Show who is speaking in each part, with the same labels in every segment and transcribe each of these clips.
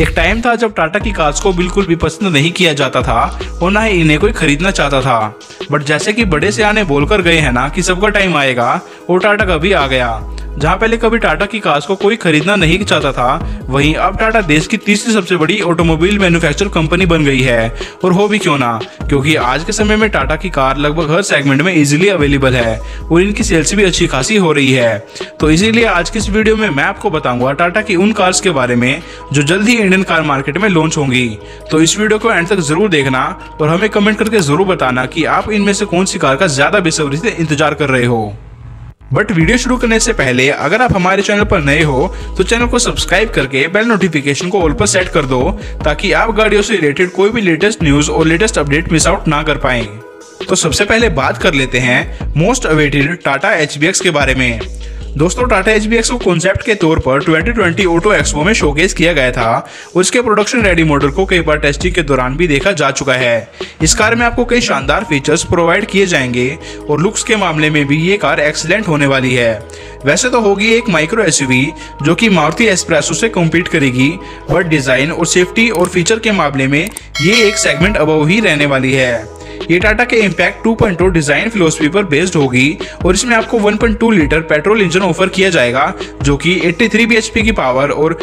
Speaker 1: एक टाइम था जब टाटा की कार्स को बिल्कुल भी पसंद नहीं किया जाता था और ना ही इन्हें कोई खरीदना चाहता था। बट जैसे कि बड़े सियाने बोलकर गए हैं ना कि सबका टाइम आएगा, और टाटा का भी आ गया। जहां पहले कभी टाटा की कार्स को कोई खरीदना नहीं चाहता था, वहीं अब टाटा देश की तीसरी सबसे बड़ी ऑटोमोबाइल मैन्युफैक्चर कंपनी बन गई है। और हो भी क्यों ना, क्योंकि आज के समय में टाटा की कार लगभग हर सेगमेंट में इजीली अवेलेबल है और इनकी सेल्स भी अच्छी खासी हो रही है। तो इसीलिए आज की इस वीडियो में मैं आपको बताऊंगा टाटा की उन कार्स के बारे में जो जल्द ही इंडियन कार मार्केट में लॉन्च होंगी। तो इस वीडियो को एंड तक जरूर देखना और हमें कमेंट करके जरूर बताना कि आप इनमें से कौन सी कार का ज्यादा बेसब्री से इंतजार कर रहे हो। बट वीडियो शुरू करने से पहले अगर आप हमारे चैनल पर नए हो तो चैनल को सब्सक्राइब करके बेल नोटिफिकेशन को ऑल पर सेट कर दो, ताकि आप गाड़ियों से रिलेटेड कोई भी लेटेस्ट न्यूज और लेटेस्ट अपडेट मिस आउट ना कर पाएं। तो सबसे पहले बात कर लेते हैं मोस्ट अवेटेड टाटा HBX के बारे में। दोस्तों, टाटा HBX को कॉन्सेप्ट के तौर पर 2020 ऑटो एक्सपो में शोकेस किया गया था और इसके प्रोडक्शन रेडी मॉडल को कई बार टेस्टिंग के दौरान भी देखा जा चुका है। इस कार में आपको कई शानदार फीचर्स प्रोवाइड किए जाएंगे और लुक्स के मामले में भी ये कार एक्सीलेंट होने वाली है। वैसे तो होगी एक माइक्रो SUV जो कि मारुति एस्प्रेसो से कॉम्पीट करेगी, बट डिजाइन और सेफ्टी और फीचर के मामले में ये एक सेगमेंट अबव ही रहने वाली है। ये टाटा के इम्पैक्ट 2.0 डिजाइन फिलोसफी पर बेस्ड होगी और इसमें आपको 1.2 लीटर पेट्रोल इंजन ऑफर किया जाएगा जो कि 83 bhp की पावर और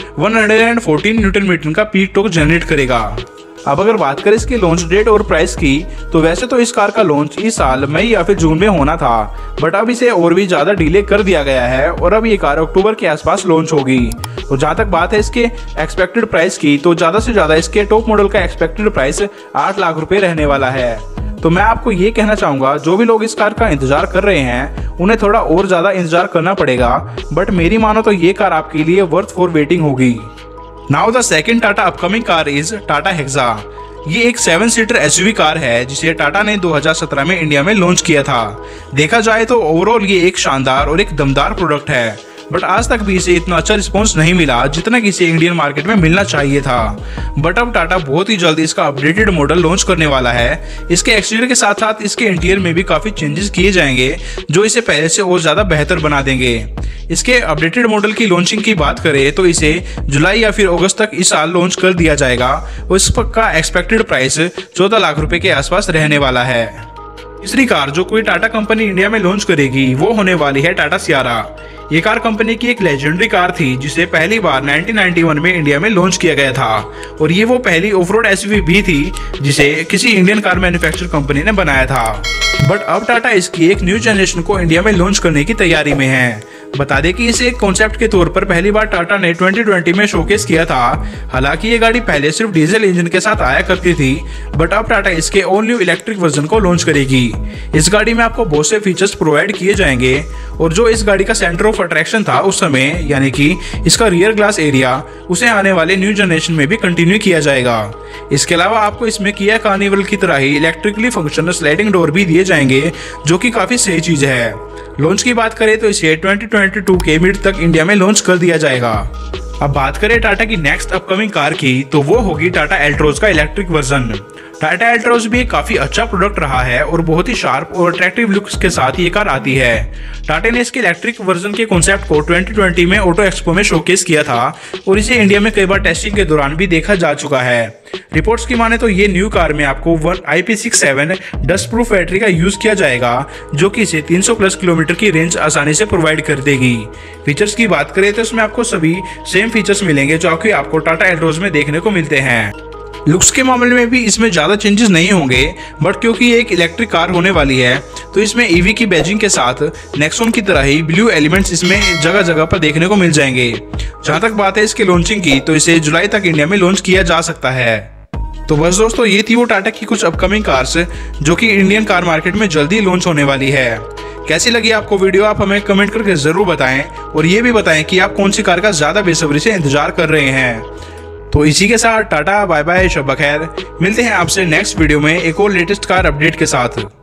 Speaker 1: 114 न्यूटन मीटर का पीक टॉर्क जनरेट करेगा। अब अगर बात करें इसकी लॉन्च डेट और प्राइस की, तो वैसे तो इस कार का लॉन्च इस साल मई या फिर जून में होना था, बट अब इसे और भी ज्यादा डिले कर दिया गया है और अब ये कार अक्टूबर के आसपास लॉन्च होगी। और जहां तक बात है इसके एक्सपेक्टेड प्राइस की, तो ज्यादा से ज्यादा इसके टॉप मॉडल का एक्सपेक्टेड प्राइस 8 लाख रुपए रहने वाला है। तो मैं आपको ये कहना चाहूंगा, जो भी लोग इस कार का इंतजार कर रहे हैं उन्हें थोड़ा और ज्यादा इंतजार करना पड़ेगा, बट मेरी मानो तो ये कार आपके लिए वर्थ फॉर वेटिंग होगी। Now the second Tata upcoming car is Tata Hexa. ये एक 7 सीटर SUV कार है जिसे टाटा ने 2017 में इंडिया में लॉन्च किया था। देखा जाए तो ओवरऑल ये एक शानदार और एक दमदार प्रोडक्ट है, बट आज तक भी इसे इतना अच्छा रिस्पॉन्स नहीं मिला जितना कि इसे इंडियन मार्केट में मिलना चाहिए था। बट अब टाटा बहुत ही जल्द इसका अपडेटेड मॉडल लॉन्च करने वाला है। इसके एक्सटीरियर के साथ साथ इसके इंटीरियर में भी काफी चेंजेस किए जाएंगे जो इसे पहले से और ज्यादा बेहतर बना देंगे। इसके अपडेटेड मॉडल की लॉन्चिंग की बात करें तो इसे जुलाई या फिर अगस्त तक इस साल लॉन्च कर दिया जाएगा और इसका एक्सपेक्टेड प्राइस 14 लाख रुपए के आसपास रहने वाला है। तीसरी कार जो कोई टाटा कंपनी इंडिया में लॉन्च करेगी वो होने वाली है टाटा सियारा। ये कार कंपनी की एक लेजेंडरी कार थी जिसे पहली बार 1991 में इंडिया में लॉन्च किया गया था और ये वो पहली ऑफ-रोड SUV भी थी जिसे किसी इंडियन कार मैन्युफैक्चर कंपनी ने बनाया था। बट अब टाटा इसकी एक न्यू जनरेशन को इंडिया में लॉन्च करने की तैयारी में है। बता दें कि इसे एक कॉन्सेप्ट के तौर पर पहली बार टाटा ने 2020 में शोकेस किया था। हालांकि ये गाड़ी पहले सिर्फ डीजल इंजन के साथ आया करती थी, बट अब टाटा इसके ऑल न्यू इलेक्ट्रिक वर्जन को लॉन्च करेगी। इस गाड़ी में आपको बहुत से फीचर्स प्रोवाइड किए जाएंगे और जो इस गाड़ी का सेंटर ऑफ अट्रैक्शन था उस समय, यानी कि इसका रियर ग्लास एरिया, उसे आने वाले न्यू जनरेशन में भी कंटिन्यू किया जाएगा। इसके अलावा आपको इसमें किया कार्निवल की तरह ही इलेक्ट्रिकली फंक्शनल स्लाइडिंग डोर भी दिए जाएंगे जो कि काफी सही चीज है। लॉन्च की बात करें तो इसे 2022 के मिड तक इंडिया में लॉन्च कर दिया जाएगा। अब बात करें टाटा की नेक्स्ट अपकमिंग कार की, तो वो होगी टाटा एल्ट्रोज का इलेक्ट्रिक वर्जन। टाटा एल्ट्रोज भी एक काफी अच्छा प्रोडक्ट रहा है और बहुत ही शार्प और अट्रैक्टिव लुक्स के साथ ये कार आती है। टाटा ने इसके इलेक्ट्रिक वर्जन के कॉन्सेप्ट को 2020 में ऑटो एक्सपो में शोकेस किया था और इसे इंडिया में कई बार टेस्टिंग के दौरान भी देखा जा चुका है। रिपोर्ट्स की माने तो ये न्यू कार में आपको IP67 डस्ट प्रूफ बैटरी का यूज किया जाएगा जो कि इसे 300+ किलोमीटर की रेंज आसानी से प्रोवाइड कर देगी। फीचर्स की बात करें तो इसमें आपको सभी सेम फीचर्स मिलेंगे जो आपको टाटा एल्ट्रोज में देखने को मिलते हैं। लुक्स के मामले में भी इसमें ज्यादा चेंजेस नहीं होंगे, बट क्योंकि ये एक इलेक्ट्रिक कार होने वाली है तो इसमें EV की बैजिंग के साथ नेक्सॉन की तरह ही ब्लू एलिमेंट्स इसमें जगह जगह पर देखने को मिल जाएंगे। जहां तक बात है इसके लॉन्चिंग की, तो इसे जुलाई तक इंडिया में लॉन्च किया जा सकता है। तो बस दोस्तों, ये थी वो टाटा की कुछ अपकमिंग कार्स जो कि इंडियन कार मार्केट में जल्दी लॉन्च होने वाली है। कैसी लगी आपको वीडियो, आप हमें कमेंट करके जरूर बताएं और ये भी बताएं कि आप कौन सी कार का ज्यादा बेसब्री से इंतजार कर रहे हैं। तो इसी के साथ टाटा बाय बाय, शब बखैर। मिलते हैं आपसे नेक्स्ट वीडियो में एक और लेटेस्ट कार अपडेट के साथ।